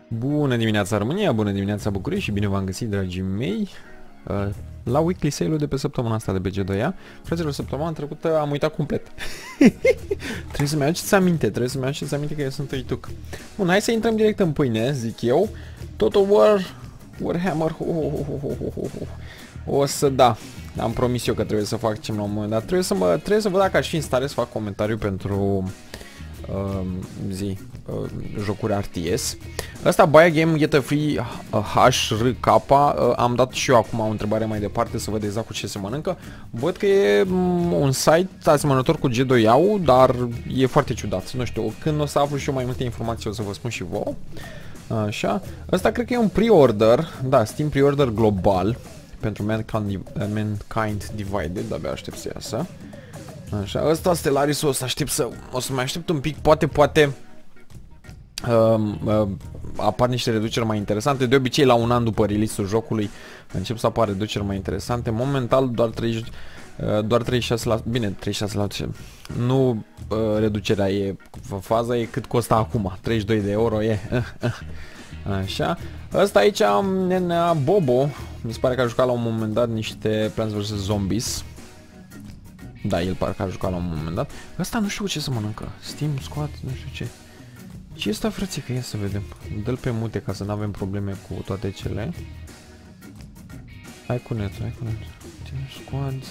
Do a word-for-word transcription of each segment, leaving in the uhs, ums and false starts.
Bună dimineața România, bună dimineața București și bine v-am găsit, dragii mei, la weekly sale-ul de pe săptămâna asta de pe G doi A. Fraților, săptămâna trecută am uitat complet. Trebuie să-mi aduceți aminte, trebuie să-mi aduceți aminte că eu sunt Uituc. Bun, hai să intrăm direct în pâine, zic eu. Total War, Warhammer, oh, oh, oh, oh, oh, oh. O să da, am promis eu că trebuie să fac ce la un moment dat. Trebuie să, mă, trebuie să văd dacă aș fi în stare să fac comentariu pentru uh, zi, uh, jocuri R T S. Asta, buy a game, get a free H R K. uh, Am dat și eu acum o întrebare mai departe să văd exact cu ce se mănâncă. Văd că e un site asemănător cu G doi A-ul, dar e foarte ciudat. Nu știu, când o să aflu și eu mai multe informații o să vă spun și vouă. Așa, asta cred că e un pre-order. Da, Steam pre-order global pentru Mankind, Mankind Divided, de-abia aștept să iasă. Așa, ăsta Stellaris o să aștept să, o să mai aștept un pic, poate, poate uh, uh, apar niște reduceri mai interesante. De obicei la un an după release-ul jocului încep să apară reduceri mai interesante. Momental doar treizeci, uh, doar treizeci și șase la sută, bine, treizeci și șase la sută. Nu uh, reducerea e, faza e cât costă acum, treizeci și doi de euro e. Așa. Ăsta aici am nenea Bobo. Mi se pare că a jucat la un moment dat niște Plants versus. Zombies. Da, el parcă a jucat la un moment dat. Ăsta nu știu ce să mănâncă. Steam, Squad, nu știu ce. Ce este, frățică? Ia să vedem. Dă-l pe mute ca să nu avem probleme cu toate cele. Hai cu net, hai cu net. Steam, Squad.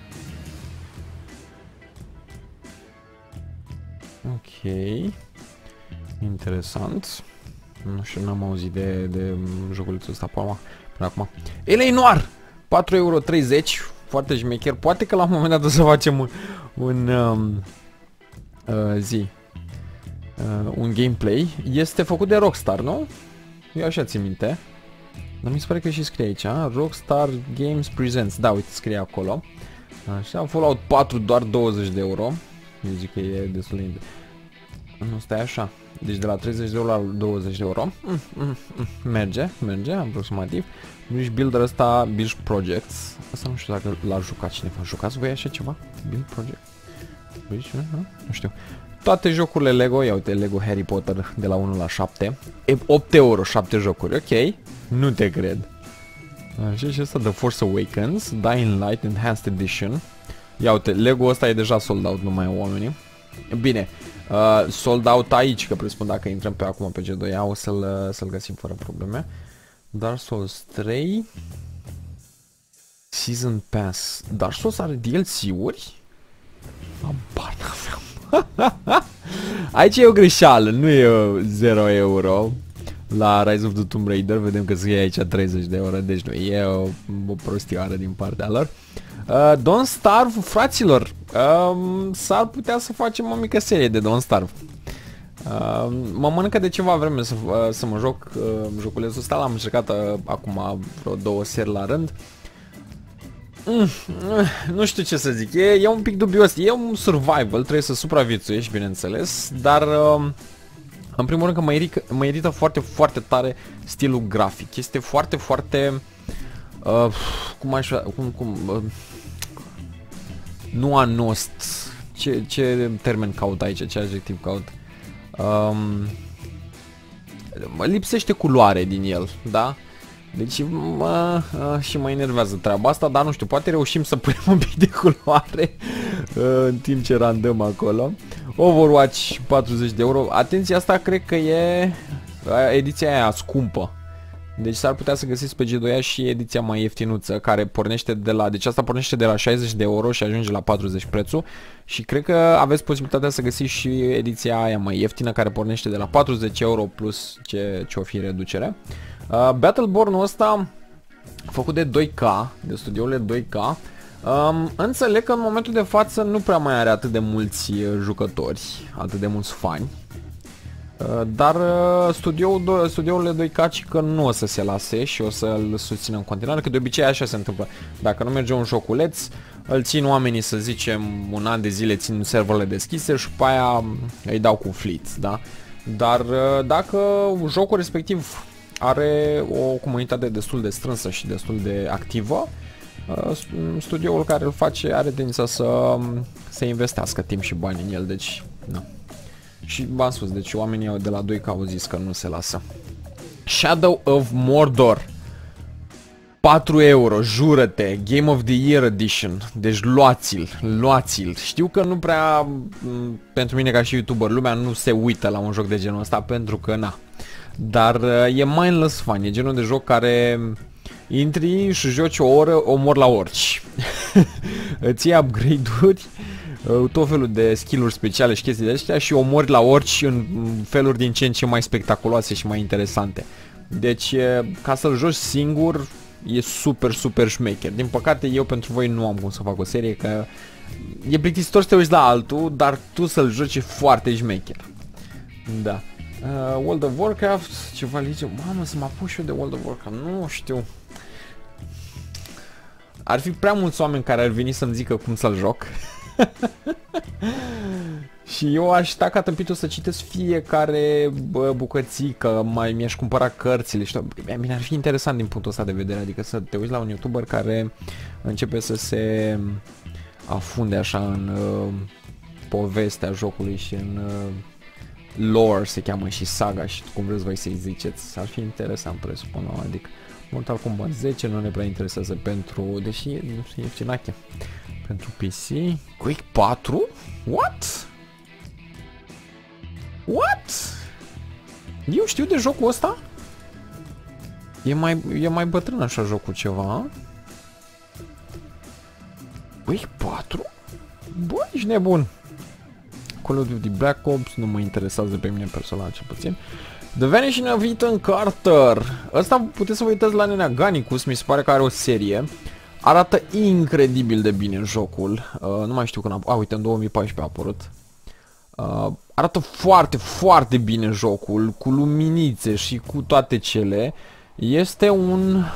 Ok. Interesant. Nu știu, n-am auzit de, de joculețul ăsta până acum. L A Noir! patru euro treizeci. Foarte șmecher. Poate că la un moment dat o să facem un, un um, uh, zi. Uh, un gameplay. Este făcut de Rockstar, nu? Eu așa țin minte. Dar mi se pare că și scrie aici. Rockstar Games Presents. Da, uite, scrie acolo. Așa, Fallout patru doar douăzeci de euro. Eu zic că e destul de... Nu, stai așa. Deci de la treizeci de euro la douăzeci de euro. Mm, mm, mm, merge, merge, aproximativ. Bridge Builder ăsta, Bridge Projects. Asta nu știu dacă l-a jucat cineva. Jucați voi așa ceva? Build Project? Bridge, nu? Nu știu. Toate jocurile Lego, ia uite, Lego Harry Potter de la unu la șapte. E opt euro, șapte jocuri, ok. Nu te cred. Așa, și ăsta The Force Awakens, Dying Light Enhanced Edition. Ia uite, Lego ăsta e deja sold out, nu mai au oamenii. Bine. Uh, sold out aici, că presupun dacă intrăm pe acum pe G doi A o să-l să-l găsim fără probleme. Dark Souls trei Season Pass. Dark Souls are D L C-uri? Abar n-aveam. Aici e o greșeală, nu e zero euro. La Rise of the Tomb Raider vedem că scrie aici treizeci de euro, deci nu e o, o prostioară din partea lor. Uh, Don't Starve, fraților, uh, s-ar putea să facem o mică serie de Don't Starve. Uh, mă mănâncă de ceva vreme să, uh, să mă joc uh, joculețul ăsta, l-am încercat uh, acum vreo două seri la rând. Mm, uh, nu știu ce să zic, e, e un pic dubios, e un survival, trebuie să supraviețuiești, bineînțeles, dar uh, în primul rând că mă irită, mă irită foarte, foarte tare stilul grafic, este foarte, foarte... Uh, cum aș cum, cum uh, nu anost, ce, ce termen caut aici, ce adjectiv caut? Um, lipsește culoare din el, da? Deci mă, uh, și mă enervează treaba asta, dar nu știu, poate reușim să punem un pic de culoare uh, în timp ce randăm acolo. Overwatch patruzeci de euro. Atenție, asta cred că e ediția aia scumpă. Deci s-ar putea să găsiți pe G doi A și ediția mai ieftinuță, care pornește de la, deci asta pornește de la șaizeci de euro și ajunge la patruzeci prețul. Și cred că aveți posibilitatea să găsiți și ediția aia mai ieftină, care pornește de la patruzeci euro plus ce, ce o fi reducere. Uh, Battleborn-ul ăsta, făcut de doi K, de studiourile doi K, um, înțeleg că în momentul de față nu prea mai are atât de mulți jucători, atât de mulți fani. Dar studioul, studiourile doi K că nu o să se lase și o să-l susțină în continuare, că de obicei așa se întâmplă. Dacă nu merge un joculeț, îl țin oamenii, să zicem, un an de zile, țin serverele deschise și pe aia îi dau cu fleet, da? Dar dacă jocul respectiv are o comunitate destul de strânsă și destul de activă, studioul care îl face are tendința să, să investească timp și bani în el, deci, nu. Și v-am spus, deci oamenii de la doi K au zis că nu se lasă. Shadow of Mordor. patru euro, jură-te, Game of the Year Edition. Deci luați-l, luați-l. Știu că nu prea, pentru mine ca și YouTuber, lumea nu se uită la un joc de genul ăsta pentru că na. Dar e mindless fun, e genul de joc care intri și joci o oră, omor la orici. Îți iei upgrade-uri, tot felul de skill-uri speciale și chestii de astea și omori la orici în feluri din ce în ce mai spectaculoase și mai interesante. Deci, ca să-l joci singur, e super, super șmecher. Din păcate, eu pentru voi nu am cum să fac o serie, că e plictisitor să te uiți la altul, dar tu să-l joci e foarte șmecher. Da. Uh, World of Warcraft, ceva lice. Mamă, să mă apuc și eu de World of Warcraft. Nu știu. Ar fi prea mulți oameni care ar veni să-mi zică cum să-l joc. Și eu aș sta ca tâmpitul să citesc fiecare bă, bucățică, mai mi-aș cumpăra cărțile. Știu, bine, ar fi interesant din punctul ăsta de vedere, adică să te uiți la un YouTuber care începe să se afunde așa în uh, povestea jocului și în uh, lore, se cheamă, și saga și cum vreți voi să-i ziceți. Ar fi interesant, presupun, adică Mortal Kombat zece nu ne prea interesează pentru, deși nu știu, e ftinache. Pentru P C. Quake patru? What? What? Eu știu de jocul ăsta? E mai, e mai bătrân așa jocul ceva. Quake patru? Bă, ești nebun. Call of Duty Black Ops nu mă interesează pe mine personal, cel puțin. The Vanishing of Ethan Carter. Ăsta puteți să vă uitați la Nenea Ganicus, mi se pare că are o serie. Arată incredibil de bine jocul. Uh, nu mai știu când a... A, uite, în două mii paisprezece a apărut. Uh, arată foarte, foarte bine jocul, cu luminițe și cu toate cele. Este un...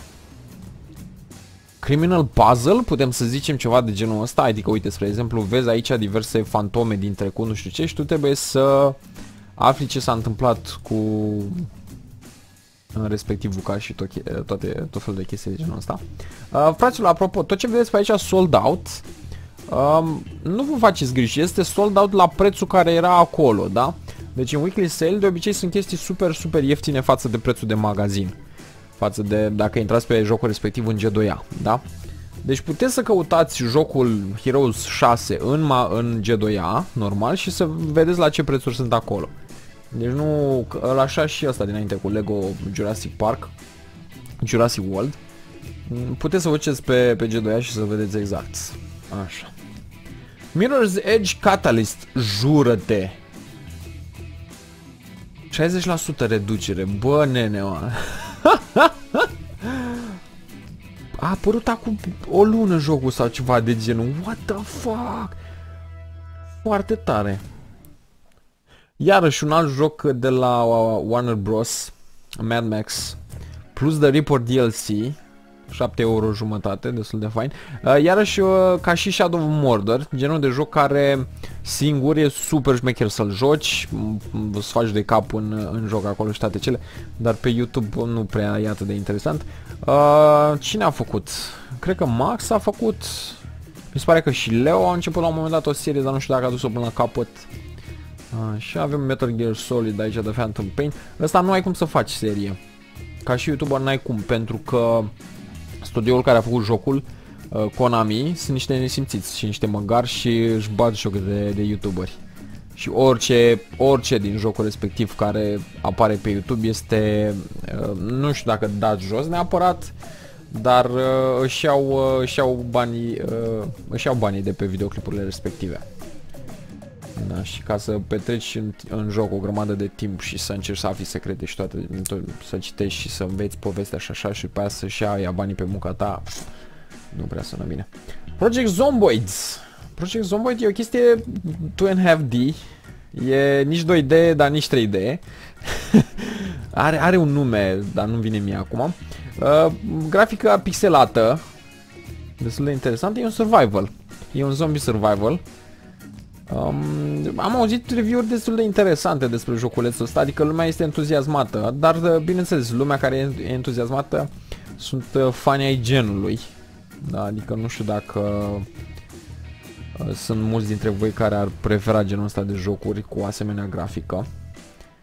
criminal puzzle, putem să zicem ceva de genul ăsta. Adică, uite, spre exemplu, vezi aici diverse fantome din trecut, nu știu ce, și tu trebuie să afli ce s-a întâmplat cu... respectiv ca și tot, toate, tot felul de chestii de genul ăsta. Uh, fraților, apropo, tot ce vedeți pe aici sold out, um, nu vă faceți griji, este sold out la prețul care era acolo, da? Deci în weekly sale de obicei sunt chestii super, super ieftine față de prețul de magazin, față de dacă intrați pe jocul respectiv în G doi A, da? Deci puteți să căutați jocul Heroes șase în, ma în G doi A, normal, și să vedeți la ce prețuri sunt acolo. Deci nu, îl așa și asta dinainte cu Lego Jurassic Park, Jurassic World. Puteți să vă duceți pe, pe G doi A și să vedeți exact. Așa. Mirror's Edge Catalyst, jură-te. șaizeci la sută reducere, bă nene, mă. A apărut acum o lună jocul sau ceva de genul. What the fuck? Foarte tare. Iarăși un alt joc de la Warner Bros. Mad Max plus The Reaper D L C, șapte euro jumătate, destul de fain. Iarăși ca și Shadow of Mordor, genul de joc care singur e super șmecher să-l joci, îți faci de cap în, în joc acolo și toate cele, dar pe YouTube nu prea e atât de interesant. Cine a făcut? Cred că Max a făcut, mi se pare că și Leo a început la un moment dat o serie, dar nu știu dacă a dus-o până la capăt. Și avem Metal Gear Solid aici de Phantom Pain. Ăsta nu ai cum să faci serie. Ca și YouTuber n-ai cum, pentru că studioul care a făcut jocul, Konami, sunt niște nesimțiți și niște măgari și își bat joc de, de YouTuberi. Și orice, orice din jocul respectiv care apare pe YouTube este, nu știu dacă dat jos neapărat, dar își iau, își iau banii, își iau banii de pe videoclipurile respective. Da, și ca să petreci în, în joc o grămadă de timp și să încerci să afli secrete și toate, să citești și să înveți povestea și așa și pe aia să-și ia, ia banii pe munca ta, nu prea sună bine. Project Zomboids. Project Zomboid e o chestie two and a half D, e nici doi D, dar nici trei D. are, are un nume, dar nu vine mie acum. Uh, grafica pixelată, destul de interesant, e un survival, e un zombie survival. Um, am auzit review-uri destul de interesante despre joculețul ăsta, adică lumea este entuziasmată, dar bineînțeles, lumea care e entuziasmată sunt fani ai genului, da, adică nu știu dacă uh, sunt mulți dintre voi care ar prefera genul ăsta de jocuri cu asemenea grafică.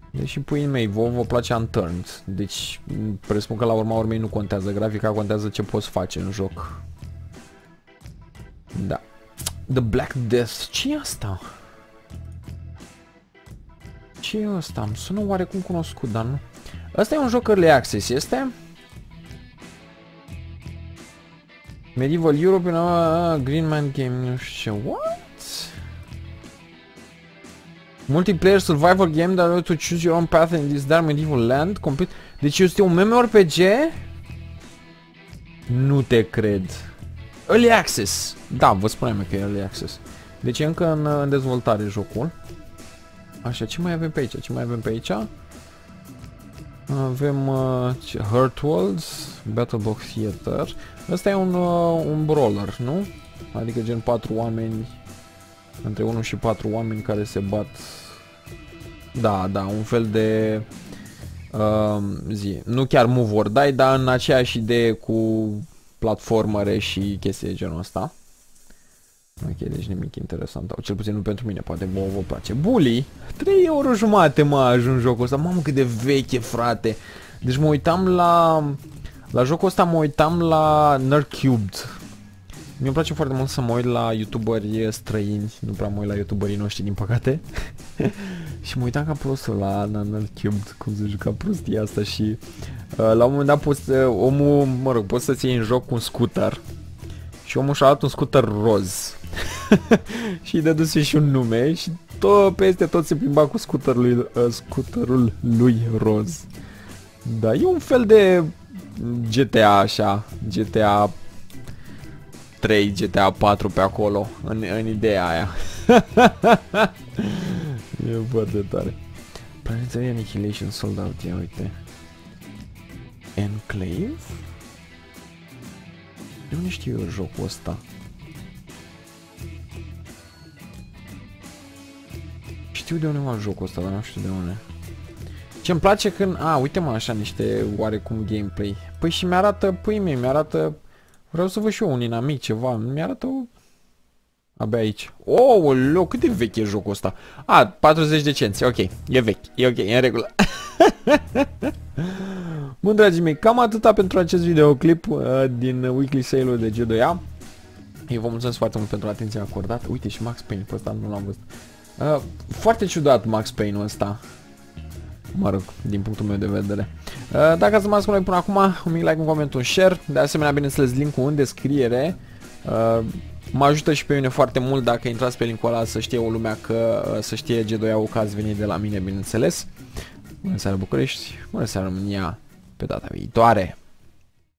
Deși puii mei, vouă vă place Unturned. Deci, presupun că la urma urmei nu contează grafica, contează ce poți face în joc. Da. The Black Death. Ce e asta? Ce e asta? Îmi sună oarecum cunoscut, dar nu. Asta e un joc Early Access, este? Medieval Europe, uh, Green Man Game, nu știu ce. What? Multiplayer survival game that allows to choose your own path in this dark medieval land. Complete. Deci este un MMORPG? Nu te cred. Early Access. Da, vă spuneam că e Early Access. Deci e încă în, în dezvoltare jocul. Așa, ce mai avem pe aici? Ce mai avem pe aici? Avem uh, Hurtworlds, Battlebox Theater. Ăsta e un, uh, un brawler, nu? Adică gen patru oameni, între unu și patru oameni care se bat. Da, da, un fel de uh, zi. Nu chiar move or die, dar în aceeași idee cu platformere și chestii de genul ăsta. Ok, deci nimic interesant. Cel puțin nu pentru mine, poate vouă vă place. Bully, trei euro jumate mă ajung jocul ăsta. Mamă cât de veche, frate. Deci mă uitam la la jocul ăsta, mă uitam la Nerdcubed. Mi-e place foarte mult să mă uit la youtuberi străini, nu prea mă uit la youtuberii noștri din păcate. Și mă uitam ca prostul la Nerdcubed, cum se juca prostia asta și uh, la un moment dat poți, uh, omul, mă rog, poți să-ți iei în joc un scooter. Și omul și-a luat un scooter roz. Și îi dăduse și un nume și tot, peste tot se plimba cu scooterul lui, uh, scooterul lui roz. Da, e un fel de G T A așa, G T A trei, G T A patru pe acolo, în, în ideea aia. E foarte tare. Planetary Annihilation sold out, ia uite. Enclave? De unde știu eu jocul ăsta? Știu de unde mă jocul ăsta, dar nu știu de unde. Ce-mi place când... A, uite mă așa niște oarecum gameplay. Păi și mi-arată, păi mie, mi-arată... Vreau să văd și eu un inamic, ceva. Mi-arată o... Abia aici. Oh, leu, cât de vechi e jocul ăsta? A, patruzeci de cenți, ok. E vechi, e ok, e în regulă. Bun, dragii mei, cam atâta pentru acest videoclip uh, din weekly sale-ul de G doi A. Eu vă mulțumesc foarte mult pentru atenția acordată. Uite și Max Payne, pe ăsta nu l-am văzut. Uh, foarte ciudat Max Payne-ul ăsta. Mă rog, din punctul meu de vedere. Uh, dacă ați rămas cu noi până acum, un mic like, un coment, un share. De asemenea, bineînțeles, link-ul în descriere. Uh, mă ajută și pe mine foarte mult dacă intrați pe link-ul ăla să știe o lumea că, uh, să știe G doi A-ul că ați venit de la mine, bineînțeles. Bună seara București, bună seara România, pe data viitoare.